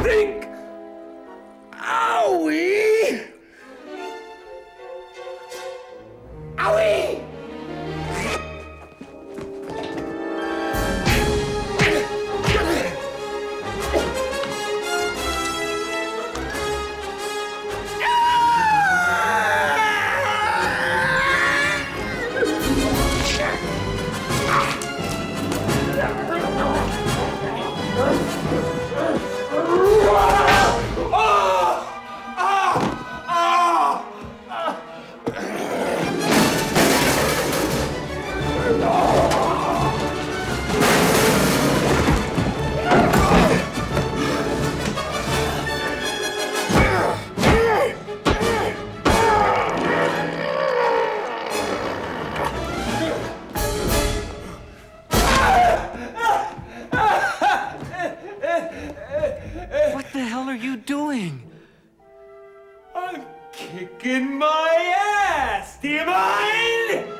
think? Owie! Owie! What the hell are you doing? I'm kicking my ass! Do you mind?